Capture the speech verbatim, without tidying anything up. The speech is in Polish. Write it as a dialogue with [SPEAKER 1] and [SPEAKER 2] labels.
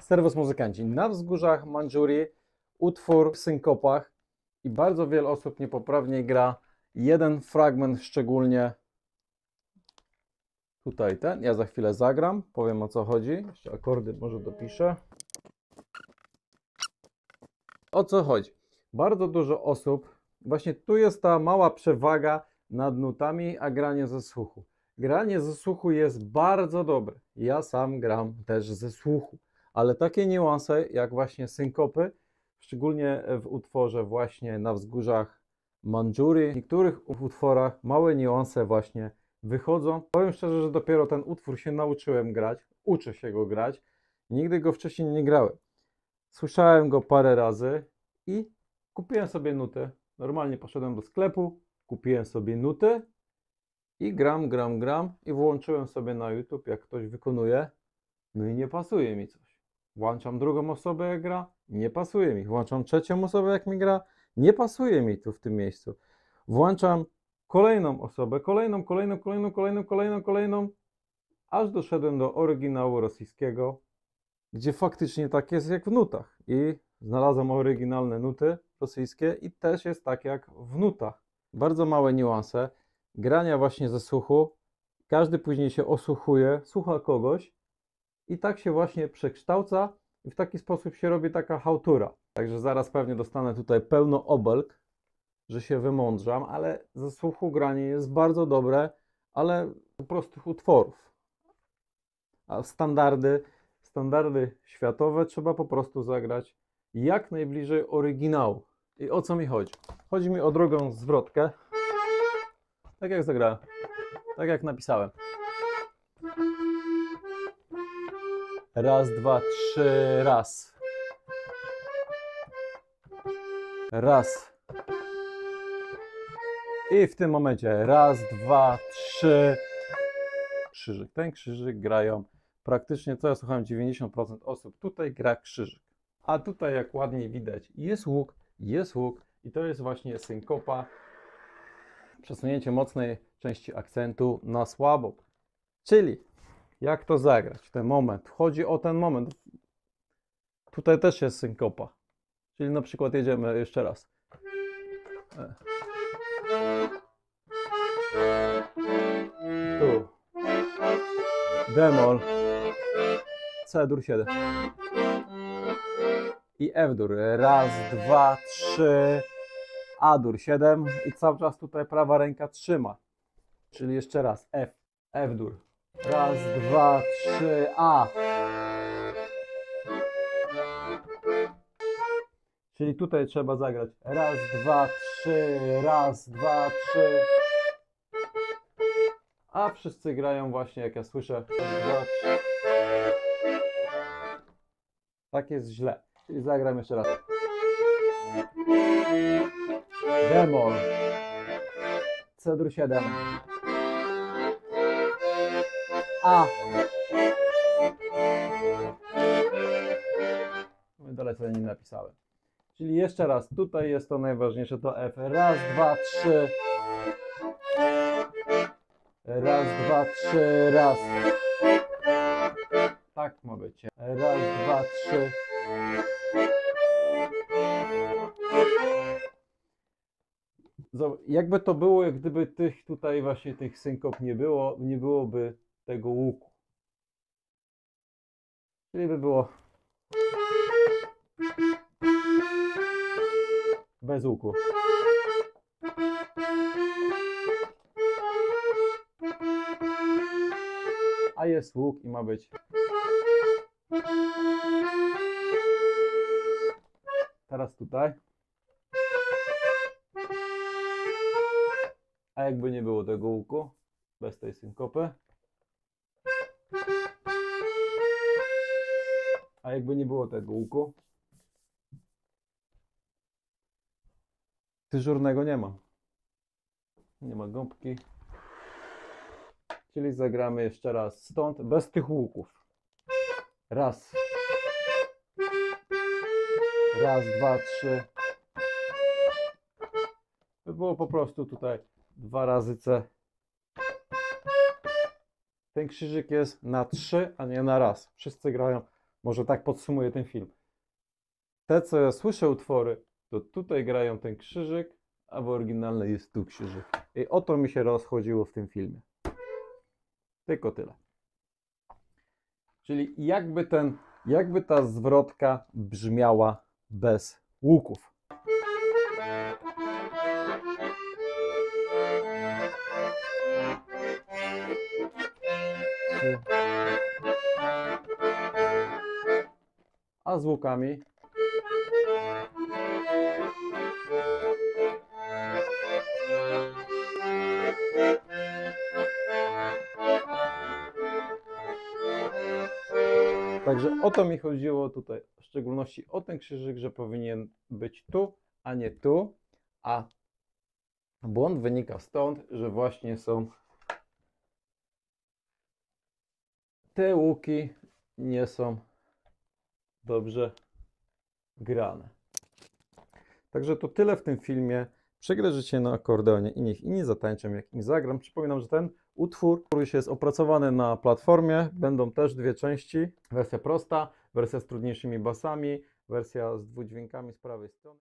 [SPEAKER 1] Serwus muzykanci. Na wzgórzach Mandżurii utwór w synkopach i bardzo wiele osób niepoprawnie gra jeden fragment, szczególnie tutaj ten. Ja za chwilę zagram, powiem o co chodzi. Jeszcze akordy może dopiszę. O co chodzi? Bardzo dużo osób, właśnie tu jest ta mała przewaga nad nutami, a granie ze słuchu. Granie ze słuchu jest bardzo dobre. Ja sam gram też ze słuchu, ale takie niuanse jak właśnie synkopy, szczególnie w utworze właśnie Na wzgórzach Mandżurii, w niektórych utworach małe niuanse właśnie wychodzą. Powiem szczerze, że dopiero ten utwór się nauczyłem grać, uczę się go grać, nigdy go wcześniej nie grałem. Słyszałem go parę razy i kupiłem sobie nutę. Normalnie poszedłem do sklepu, kupiłem sobie nutę i gram, gram, gram i włączyłem sobie na YouTube, jak ktoś wykonuje, no i nie pasuje mi coś. Włączam drugą osobę, jak gra, nie pasuje mi. Włączam trzecią osobę, jak mi gra, nie pasuje mi tu w tym miejscu. Włączam kolejną osobę, kolejną, kolejną, kolejną, kolejną, kolejną, kolejną, aż doszedłem do oryginału rosyjskiego, gdzie faktycznie tak jest jak w nutach. I znalazłem oryginalne nuty rosyjskie i też jest tak jak w nutach. Bardzo małe niuanse grania właśnie ze słuchu. Każdy później się osłuchuje, słucha kogoś i tak się właśnie przekształca i w taki sposób się robi taka chałtura. Także zaraz pewnie dostanę tutaj pełno obelg, że się wymądrzam, ale ze słuchu granie jest bardzo dobre, ale prostych utworów. A standardy, standardy światowe trzeba po prostu zagrać jak najbliżej oryginału. I o co mi chodzi? Chodzi mi o drugą zwrotkę. Tak jak zagrałem. Tak jak napisałem. Raz, dwa, trzy, raz. Raz. I w tym momencie raz, dwa, trzy. Krzyżyk. Ten krzyżyk grają praktycznie, co ja słuchałem, dziewięćdziesiąt procent osób tutaj gra krzyżyk. A tutaj, jak ładniej widać, jest łuk, jest łuk i to jest właśnie synkopa. Przesunięcie mocnej części akcentu na słabo. Czyli jak to zagrać? Ten moment. Chodzi o ten moment. Tutaj też jest synkopa. Czyli na przykład jedziemy jeszcze raz. Tu. Bemol. C dur siedem. I F dur. Raz, dwa, trzy. A dur siedem. I cały czas tutaj prawa ręka trzyma. Czyli jeszcze raz. F. F dur. Raz, dwa, trzy, A. Czyli tutaj trzeba zagrać. Raz, dwa, trzy. Raz, dwa, trzy. A wszyscy grają właśnie jak ja słyszę. Tak jest źle. Czyli zagram jeszcze raz. Bemol. C dur siedem. A. Dalej sobie nie napisałem. Czyli jeszcze raz. Tutaj jest to najważniejsze. To F. Raz, dwa, trzy. Raz, dwa, trzy, raz. Tak ma być. Raz, dwa, trzy. Jakby to było, gdyby tych tutaj właśnie tych synkop nie było, nie byłoby tego łuku. Czyli by było bez łuku. A jest łuk i ma być. Teraz tutaj. A jakby nie było tego łuku, bez tej synkopy. A jakby nie było tego łuku, dyżurnego nie ma. Nie ma gąbki. Czyli zagramy jeszcze raz stąd, bez tych łuków. Raz. Raz, dwa, trzy. By było po prostu tutaj dwa razy C. Ten krzyżyk jest na trzy, a nie na raz. Wszyscy grają Może tak podsumuję ten film. Te, co ja słyszę utwory, to tutaj grają ten krzyżyk, a w oryginalnej jest tu krzyżyk. I o to mi się rozchodziło w tym filmie. Tylko tyle. Czyli jakby ten, jakby ta zwrotka brzmiała bez łuków. A z łukami? Także o to mi chodziło tutaj, w szczególności o ten krzyżyk, że powinien być tu, a nie tu, a błąd wynika stąd, że właśnie są te łuki nie są dobrze grane. Także to tyle w tym filmie. Przegrę życie na akordeonie i niech inni zatańczą, jak im zagram. Przypominam, że ten utwór już jest opracowany na platformie. Będą też dwie części. Wersja prosta, wersja z trudniejszymi basami, wersja z dwudźwiękami z prawej strony.